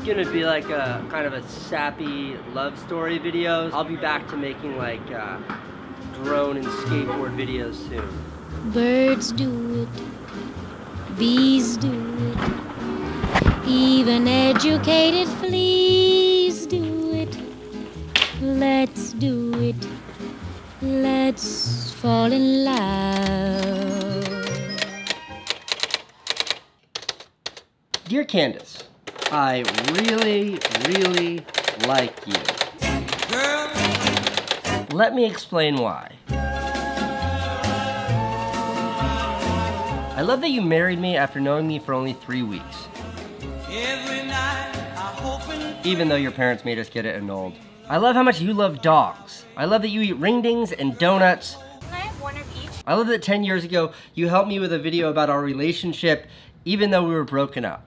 gonna be like a kind of a sappy love story videos. I'll be back to making like drone and skateboard videos soon. Birds do it, bees do it, even educated fleas do it. Let's do it, let's fall in love. Dear Candice, I really, really like you. Let me explain why. I love that you married me after knowing me for only 3 weeks. Even though your parents made us get it annulled. I love how much you love dogs. I love that you eat ring-dings and donuts. Can I have one of each? I love that 10 years ago, you helped me with a video about our relationship, even though we were broken up.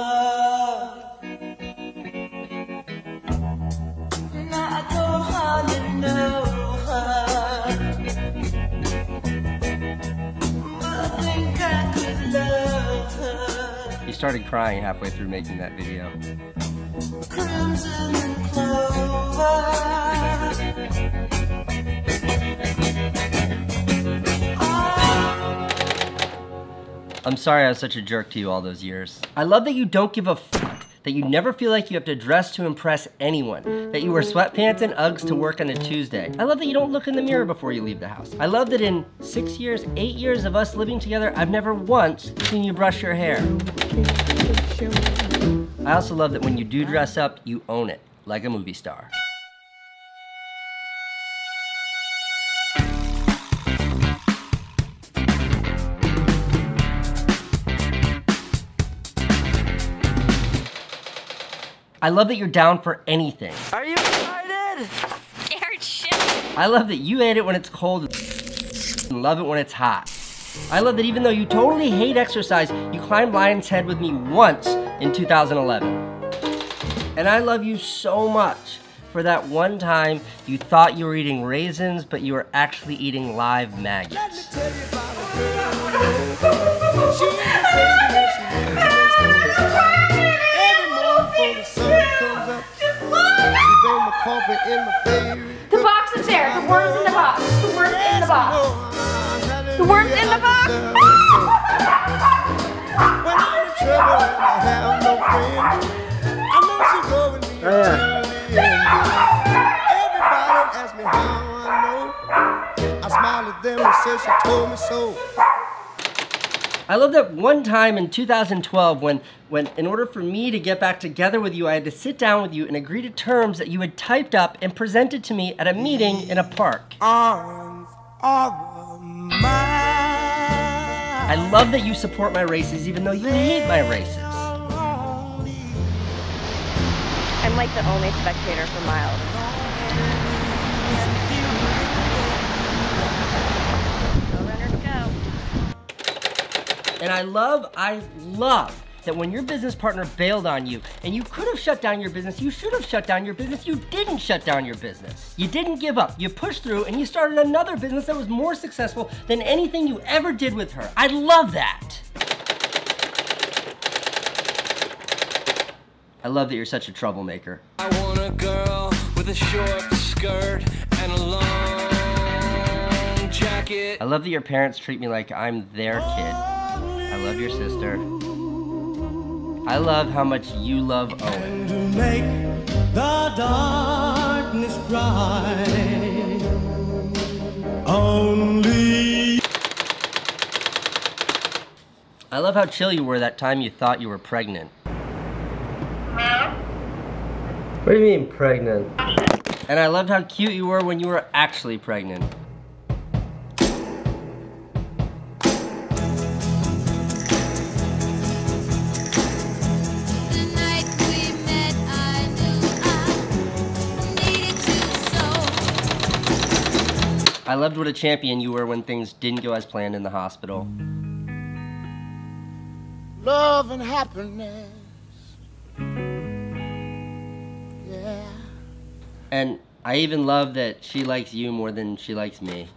You started crying halfway through making that video. I'm sorry I was such a jerk to you all those years. I love that you don't give a fuck, that you never feel like you have to dress to impress anyone, that you wear sweatpants and Uggs to work on a Tuesday. I love that you don't look in the mirror before you leave the house. I love that in 6 years, 8 years of us living together, I've never once seen you brush your hair. I also love that when you do dress up, you own it, like a movie star. I love that you're down for anything. Are you excited? Scared shit. I love that you hate it when it's cold and love it when it's hot. I love that even though you totally hate exercise, you climbed Lion's Head with me once in 2011. And I love you so much for that one time you thought you were eating raisins, but you were actually eating live maggots. The box is there. The worm's in the box. The worm's in the box. The worm's in the box. When I'm in trouble and I have no friend, I know she's going to be Everybody asks me how I know. I smile at them and say she told me so. I love that one time in 2012 when in order for me to get back together with you, I had to sit down with you and agree to terms that you had typed up and presented to me at a meeting in a park. Arms are mine. I love that you support my races even though you hate my races. I'm like the only spectator for miles. Go runners go. And I love that when your business partner bailed on you and you could have shut down your business, you should have shut down your business, you didn't shut down your business. You didn't give up, you pushed through and you started another business that was more successful than anything you ever did with her. I love that. I love that you're such a troublemaker. I want a girl with a short skirt and a long jacket. I love that your parents treat me like I'm their kid. I love your sister. I love how much you love Owen. To make the darkness bright, only. I love how chill you were that time you thought you were pregnant. What do you mean pregnant? And I loved how cute you were when you were actually pregnant. I loved what a champion you were when things didn't go as planned in the hospital. Love and happiness. Yeah. And I even love that she likes you more than she likes me.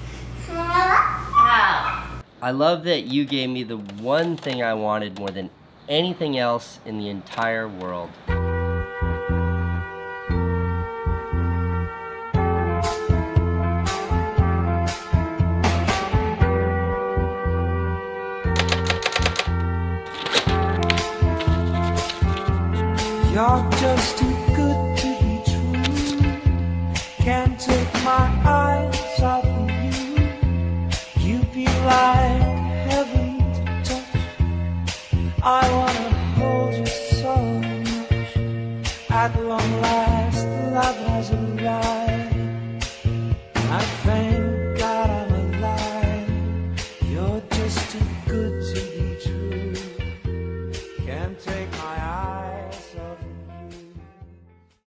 How? I love that you gave me the one thing I wanted more than anything else in the entire world. just to